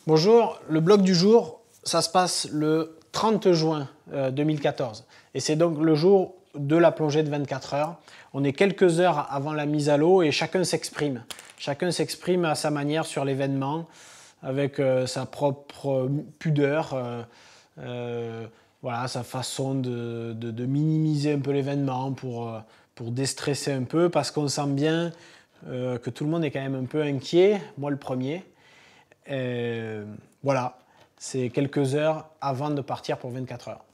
Bonjour, le bloc du jour, ça se passe le 30 juin 2014. Et c'est donc le jour de la plongée de 24 heures. On est quelques heures avant la mise à l'eau et chacun s'exprime. Chacun s'exprime à sa manière sur l'événement, avec sa propre pudeur, voilà, sa façon de minimiser un peu l'événement pour déstresser un peu, parce qu'on sent bien que tout le monde est quand même un peu inquiet, moi le premier. Voilà, c'est quelques heures avant de partir pour 24 heures.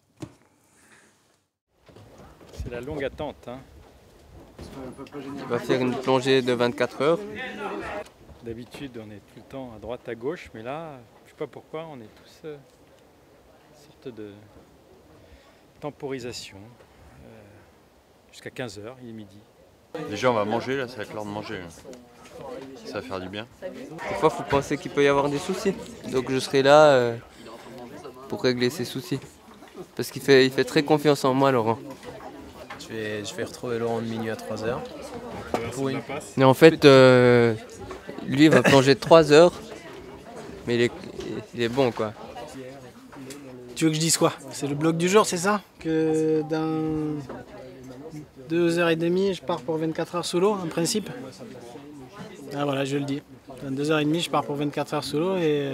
C'est la longue attente. Hein. On va faire une plongée de 24 heures. D'habitude, on est tout le temps à droite, à gauche, mais là, je ne sais pas pourquoi, on est tous sorte de temporisation. Jusqu'à 15 heures, il est midi. Déjà, on va manger, là, ça va être l'heure de manger. Ça va faire du bien. Des fois, il faut penser qu'il peut y avoir des soucis. Donc je serai là pour régler ces soucis. Parce qu'il fait très confiance en moi, Laurent. Je vais retrouver Laurent de minuit à 3 heures. Mais en fait, lui, il va plonger 3 heures. Mais il est bon, quoi. Tu veux que je dise quoi? C'est le bloc du jour, c'est ça? Que dans 2h30, je pars pour 24 heures sous l'eau, en principe? Ah voilà, je le dis. Dans 2h30, je pars pour 24 heures sous l'eau et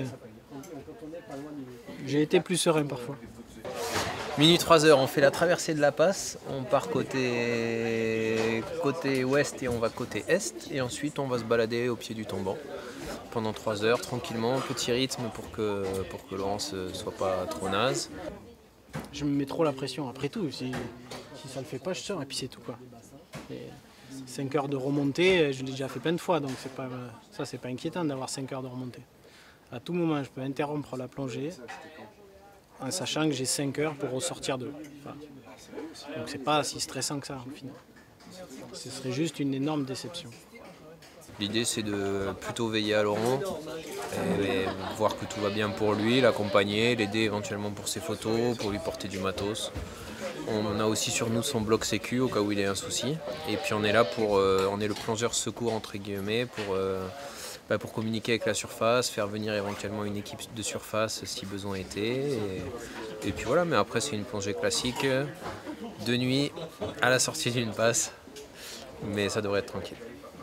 j'ai été plus serein parfois. Minuit 3 heures, on fait la traversée de la passe. On part côté ouest et on va côté est. Et ensuite, on va se balader au pied du tombant pendant 3 heures, tranquillement, petit rythme pour que Laurence ne soit pas trop naze. Je me mets trop la pression, après tout. Si ça le fait pas, je sors et puis c'est tout, quoi. Et 5 heures de remontée, je l'ai déjà fait plein de fois, donc c'est pas inquiétant d'avoir 5 heures de remontée. À tout moment, je peux interrompre la plongée en sachant que j'ai 5 heures pour ressortir de l'eau. Voilà. Donc c'est pas si stressant que ça au final. Ce serait juste une énorme déception. L'idée, c'est de plutôt veiller à Laurent, et voir que tout va bien pour lui, l'accompagner, l'aider éventuellement pour ses photos, pour lui porter du matos. On a aussi sur nous son bloc sécu au cas où il ait un souci. Et puis on est là on est le plongeur secours entre guillemets pour communiquer avec la surface, faire venir éventuellement une équipe de surface si besoin était. Et puis voilà, mais après c'est une plongée classique, de nuit, à la sortie d'une passe. Mais ça devrait être tranquille.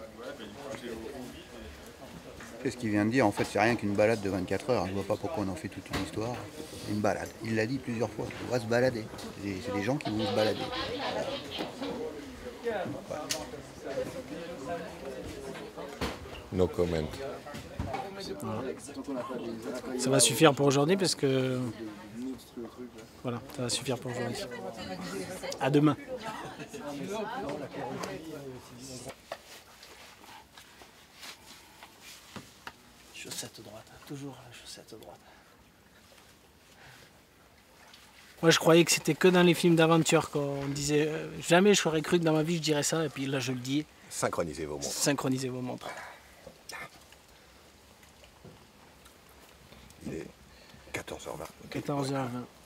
Ce qu'il vient de dire, en fait, c'est rien qu'une balade de 24 heures. Je vois pas pourquoi on en fait toute une histoire. Une balade. Il l'a dit plusieurs fois. On va se balader. C'est des gens qui vont se balader. Voilà. No comment. Voilà. Ça va suffire pour aujourd'hui parce que... Voilà, ça va suffire pour aujourd'hui. À demain. Chaussette droite, toujours la chaussette droite. Moi je croyais que c'était que dans les films d'aventure qu'on disait jamais je serais cru que dans ma vie je dirais ça, et puis là je le dis. Synchronisez vos montres. Synchronisez vos montres. Il est 14h20. 14h20.